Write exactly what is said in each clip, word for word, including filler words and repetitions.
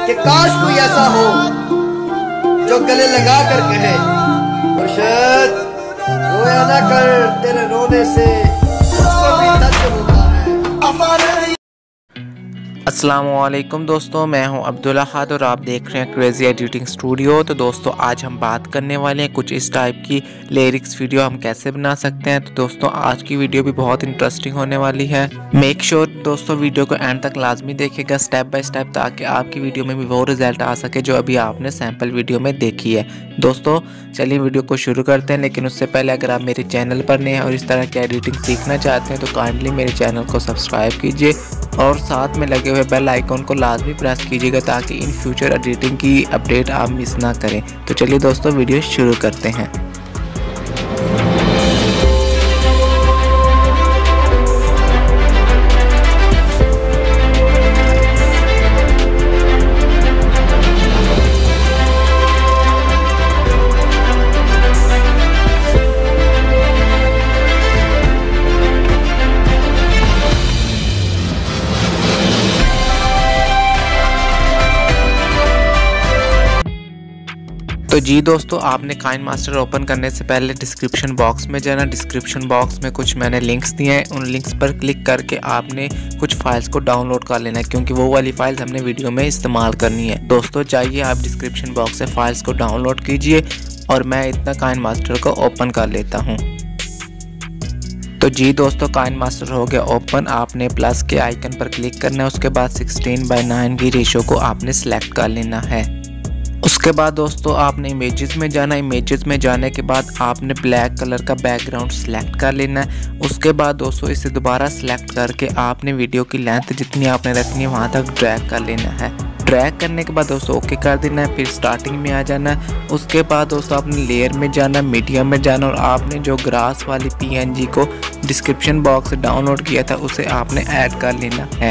कि काश कोई ऐसा हो जो गले लगा कर कहे, मुर्शिद रोया ना कर, तेरे रोने से उसको भी दर्द होता है। अस्सलामुअलैकुम दोस्तों, मैं हूं अब्दुल अहद और आप देख रहे हैं क्रेजी एडिटिंग स्टूडियो। तो दोस्तों आज हम बात करने वाले हैं कुछ इस टाइप की लिरिक्स वीडियो हम कैसे बना सकते हैं। तो दोस्तों आज की वीडियो भी बहुत इंटरेस्टिंग होने वाली है। मेक श्योर दोस्तों वीडियो को एंड तक लाजमी देखिएगा स्टेप बाय स्टेप, ताकि आपकी वीडियो में भी वो रिजल्ट आ सके जो अभी आपने सैम्पल वीडियो में देखी है। दोस्तों चलिए वीडियो को शुरू करते हैं, लेकिन उससे पहले अगर आप मेरे चैनल पर नए हैं और इस तरह की एडिटिंग सीखना चाहते हैं तो काइंडली मेरे चैनल को सब्सक्राइब कीजिए और साथ में लगे हुए बेल आइकॉन को लाजमी प्रेस कीजिएगा, ताकि इन फ्यूचर एडिटिंग की अपडेट आप मिस ना करें। तो चलिए दोस्तों वीडियो शुरू करते हैं। तो जी दोस्तों, आपने काइनमास्टर ओपन करने से पहले डिस्क्रिप्शन बॉक्स में जाना। डिस्क्रिप्शन बॉक्स में कुछ मैंने लिंक्स दिए हैं, उन लिंक्स पर क्लिक करके आपने कुछ फाइल्स को डाउनलोड कर लेना है, क्योंकि वो वाली फाइल्स हमने वीडियो में इस्तेमाल करनी है। दोस्तों चाहिए आप डिस्क्रिप्शन बॉक्स से फाइल्स को डाउनलोड कीजिए और मैं इतना काइनमास्टर को ओपन कर लेता हूँ। तो जी दोस्तों काइनमास्टर हो गया ओपन। आपने प्लस के आइकन पर क्लिक करना है, उसके बाद सिक्सटीन बाई नाइन की रेशो को आपने सेलेक्ट कर लेना है। उसके बाद दोस्तों आपने इमेजेस में जाना। इमेजेस में जाने के बाद आपने ब्लैक कलर का बैकग्राउंड सेलेक्ट कर लेना है। उसके बाद दोस्तों इसे दोबारा सेलेक्ट करके आपने वीडियो की लेंथ जितनी आपने रखनी है वहाँ तक ड्रैग कर लेना है। ड्रैग करने के बाद दोस्तों ओके कर देना है, फिर स्टार्टिंग में आ जाना है। उसके बाद दोस्तों आपने लेयर में जाना, मीडियम में जाना और आपने जो ग्रास वाली पीएनजी को डिस्क्रिप्शन बॉक्स से डाउनलोड किया था उसे आपने ऐड कर लेना है।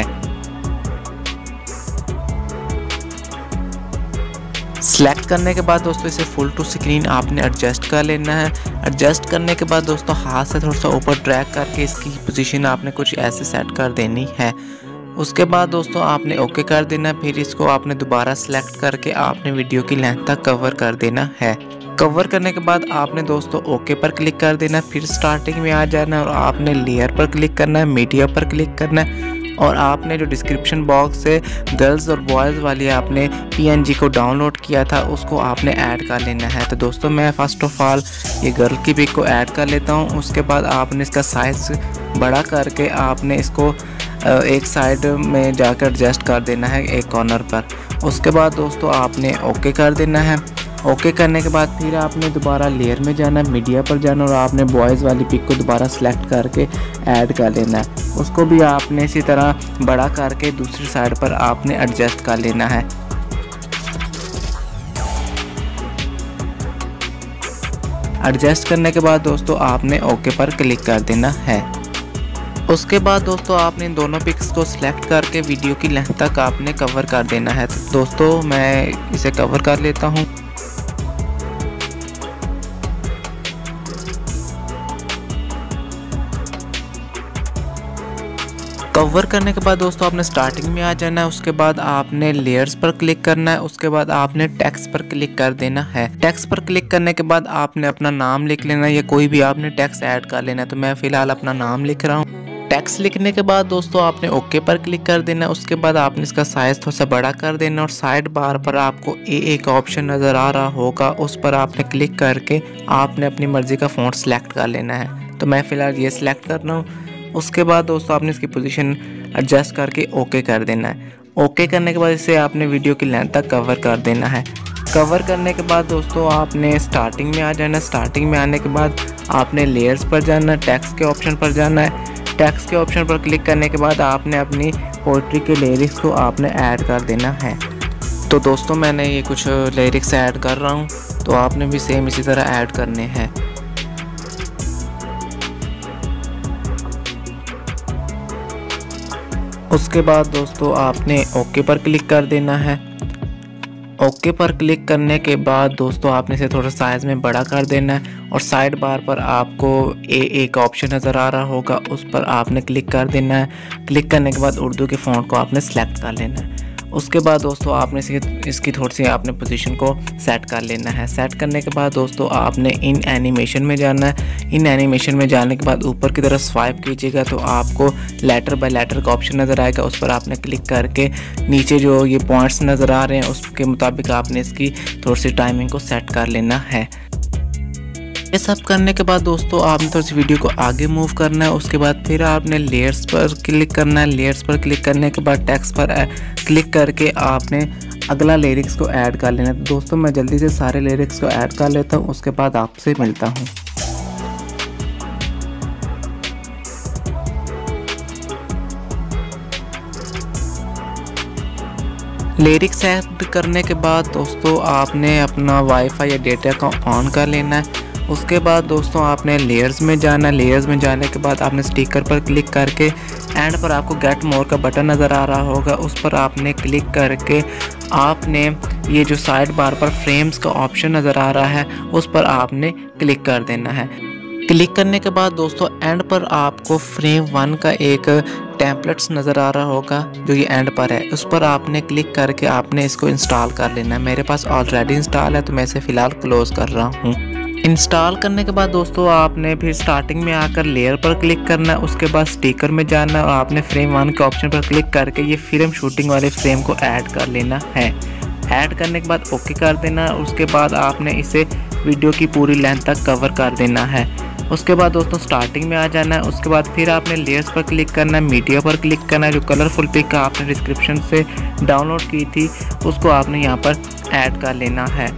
सेलेक्ट करने के बाद दोस्तों इसे फुल टू स्क्रीन आपने एडजस्ट कर लेना है। एडजस्ट करने के बाद दोस्तों हाथ से थोड़ा सा ऊपर ड्रैग करके इसकी पोजीशन आपने कुछ ऐसे सेट कर देनी है। उसके बाद दोस्तों आपने ओके कर देना है। फिर इसको आपने दोबारा सेलेक्ट करके आपने वीडियो की लेंथ तक कवर कर देना है। कवर करने के बाद आपने दोस्तों ओके पर क्लिक कर देना है। फिर स्टार्टिंग में आ जाना है और आपने लेयर पर क्लिक करना है, मीडिया पर क्लिक करना है और आपने जो डिस्क्रिप्शन बॉक्स से गर्ल्स और बॉयज़ वाली आपने पीएनजी को डाउनलोड किया था उसको आपने ऐड कर लेना है। तो दोस्तों मैं फ़र्स्ट ऑफ ऑल ये गर्ल की पिक को ऐड कर लेता हूँ। उसके बाद आपने इसका साइज़ बड़ा करके आपने इसको एक साइड में जाकर एडजस्ट कर देना है एक कॉर्नर पर। उसके बाद दोस्तों आपने ओके कर देना है। ओके करने के बाद फिर आपने दोबारा लेयर में जाना, मीडिया पर जाना और आपने बॉयज़ वाली पिक को दोबारा सेलेक्ट करके ऐड कर लेना है। उसको भी आपने इसी तरह बड़ा करके दूसरी साइड पर आपने एडजस्ट कर लेना है। एडजस्ट करने के बाद दोस्तों आपने ओके पर क्लिक कर देना है। उसके बाद दोस्तों आपने इन दोनों पिक्स को सिलेक्ट करके वीडियो की लेंथ तक आपने कवर कर देना है। तो दोस्तों मैं इसे कवर कर लेता हूँ। कवर करने के बाद दोस्तों आपने स्टार्टिंग में आ जाना है। उसके बाद आपने लेयर्स पर क्लिक करना है। उसके बाद आपने टेक्स्ट पर क्लिक कर देना है। टेक्स्ट पर क्लिक करने के बाद आपने अपना नाम लिख लेना है या कोई भी आपने टेक्स्ट ऐड कर लेना है। तो मैं फ़िलहाल अपना नाम लिख रहा हूँ। टेक्स्ट लिखने के बाद दोस्तों आपने ओके पर क्लिक कर देना है। उसके बाद आपने इसका साइज़ थोड़ा सा बड़ा कर देना और साइड बार पर आपको ए एक ऑप्शन नज़र आ रहा होगा, उस पर आपने क्लिक करके आपने अपनी मर्ज़ी का फ़ॉन्ट सेलेक्ट कर लेना है। तो मैं फ़िलहाल ये सिलेक्ट कर रहा हूँ। उसके बाद दोस्तों आपने इसकी पोजीशन एडजस्ट करके ओके कर देना है। ओके करने के बाद इसे आपने वीडियो की लेंथ तक कवर कर देना है। कवर करने के बाद दोस्तों आपने स्टार्टिंग में आ जाना। स्टार्टिंग में आने के बाद आपने लेयर्स पर जाना, टेक्स्ट के ऑप्शन पर जाना है। टेक्स्ट के ऑप्शन पर क्लिक करने के बाद आपने अपनी पोइट्री के लिरिक्स को आपने ऐड कर देना है। तो दोस्तों मैंने ये कुछ लिरिक्स ऐड कर रहा हूँ, तो आपने भी सेम इसी तरह ऐड करने हैं। उसके बाद दोस्तों आपने ओके पर क्लिक कर देना है। ओके पर क्लिक करने के बाद दोस्तों आपने इसे थोड़ा साइज़ में बड़ा कर देना है और साइड बार पर आपको ए एक ऑप्शन नज़र आ रहा होगा, उस पर आपने क्लिक कर देना है। क्लिक करने के बाद उर्दू के फ़ॉन्ट को आपने सेलेक्ट कर लेना है। उसके बाद दोस्तों आपने इसकी थोड़ी सी आपने पोजीशन को सेट कर लेना है। सेट करने के बाद दोस्तों आपने इन एनिमेशन में जाना है। इन एनिमेशन में जाने के बाद ऊपर की तरफ स्वाइप कीजिएगा तो आपको लेटर बाय लेटर का ऑप्शन नज़र आएगा। उस पर आपने क्लिक करके नीचे जो ये पॉइंट्स नज़र आ रहे हैं उसके मुताबिक आपने इसकी थोड़ी सी टाइमिंग को सेट कर लेना है। ये सब करने के बाद दोस्तों आपने थोड़ी सी वीडियो को आगे मूव करना है। उसके बाद फिर आपने लेयर्स पर क्लिक करना है। लेयर्स पर क्लिक करने के बाद टेक्स्ट पर क्लिक करके आपने अगला लिरिक्स को ऐड कर लेना है। तो दोस्तों मैं जल्दी से सारे लिरिक्स को ऐड कर लेता हूँ, उसके बाद आपसे मिलता हूँ। लिरिक्स ऐड करने के बाद दोस्तों आपने अपना वाईफाई या डेटा को ऑन कर लेना है। उसके बाद दोस्तों आपने लेयर्स में जाना है। लेयर्स में जाने के बाद आपने स्टिकर पर क्लिक करके एंड पर आपको गेट मोर का बटन नज़र आ रहा होगा, उस पर आपने क्लिक करके आपने ये जो साइड बार पर फ्रेम्स का ऑप्शन नज़र आ रहा है उस पर आपने क्लिक कर देना है। क्लिक करने के बाद दोस्तों एंड पर आपको फ्रेम वन का एक टेम्पलेट्स नज़र आ रहा होगा जो ये एंड पर है, उस पर आपने क्लिक करके आपने इसको इंस्टॉल कर लेना है। मेरे पास ऑलरेडी इंस्टॉल है तो मैं इसे फ़िलहाल क्लोज़ कर रहा हूँ। इंस्टॉल करने के बाद दोस्तों आपने फिर स्टार्टिंग में आकर लेयर पर क्लिक करना है। उसके बाद स्टिकर में जाना और आपने फ्रेम वन के ऑप्शन पर क्लिक करके ये फिल्म शूटिंग वाले फ्रेम को ऐड कर लेना है। ऐड करने के बाद ओके कर देना। उसके बाद आपने इसे वीडियो की पूरी लेंथ तक कवर कर देना है। उसके बाद दोस्तों स्टार्टिंग में आ जाना है। उसके बाद फिर आपने लेयर्स पर क्लिक करना है, मीडिया पर क्लिक करना है। जो कलरफुल पिक आपने डिस्क्रिप्शन से डाउनलोड की थी उसको आपने यहाँ पर ऐड कर लेना है।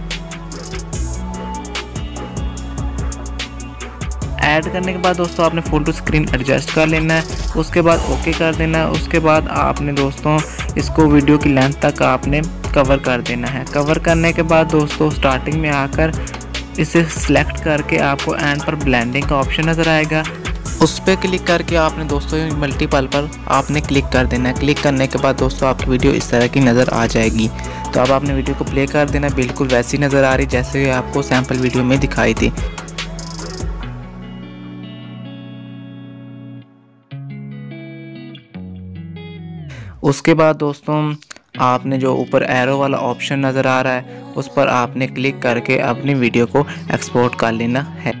ऐड करने के बाद दोस्तों आपने फुल टू स्क्रीन एडजस्ट कर लेना है। उसके बाद ओके कर देना है। उसके बाद आपने दोस्तों इसको वीडियो की लेंथ तक आपने कवर कर देना है। कवर करने के बाद दोस्तों स्टार्टिंग में आकर इसे सिलेक्ट करके आपको एंड पर ब्लेंडिंग का ऑप्शन नज़र आएगा, उस पर क्लिक करके आपने दोस्तों मल्टीपल पर आपने क्लिक कर देना है। क्लिक करने के बाद दोस्तों आपकी वीडियो इस तरह की नज़र आ जाएगी। तो अब आपने वीडियो को प्ले कर देना, बिल्कुल वैसी नज़र आ रही जैसे आपको सैम्पल वीडियो में दिखाई थी। उसके बाद दोस्तों आपने जो ऊपर एरो वाला ऑप्शन नज़र आ रहा है उस पर आपने क्लिक करके अपनी वीडियो को एक्सपोर्ट कर लेना है।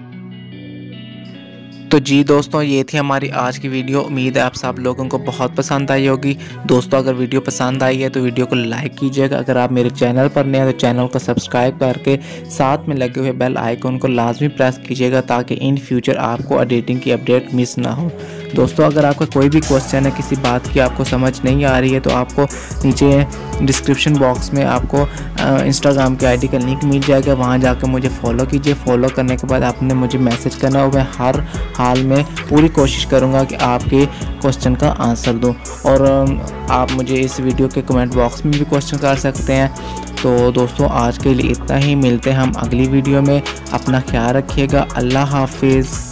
तो जी दोस्तों ये थी हमारी आज की वीडियो। उम्मीद है आप सब लोगों को बहुत पसंद आई होगी। दोस्तों अगर वीडियो पसंद आई है तो वीडियो को लाइक कीजिएगा। अगर आप मेरे चैनल पर नए हैं तो चैनल को सब्सक्राइब करके साथ में लगे हुए बेल आइकन को लाजमी प्रेस कीजिएगा ताकि इन फ्यूचर आपको एडिटिंग की अपडेट मिस ना हो। दोस्तों अगर आपका कोई भी क्वेश्चन है, किसी बात की आपको समझ नहीं आ रही है तो आपको नीचे डिस्क्रिप्शन बॉक्स में आपको इंस्टाग्राम की आईडी का लिंक मिल जाएगा, वहां जाकर मुझे फॉलो कीजिए। फॉलो करने के बाद आपने मुझे मैसेज करना हो, मैं हर हाल में पूरी कोशिश करूंगा कि आपके क्वेश्चन का आंसर दूं। और आप मुझे इस वीडियो के कमेंट बॉक्स में भी क्वेश्चन कर सकते हैं। तो दोस्तों आज के लिए इतना ही, मिलते हैं हम अगली वीडियो में। अपना ख्याल रखिएगा। अल्लाह हाफिज़।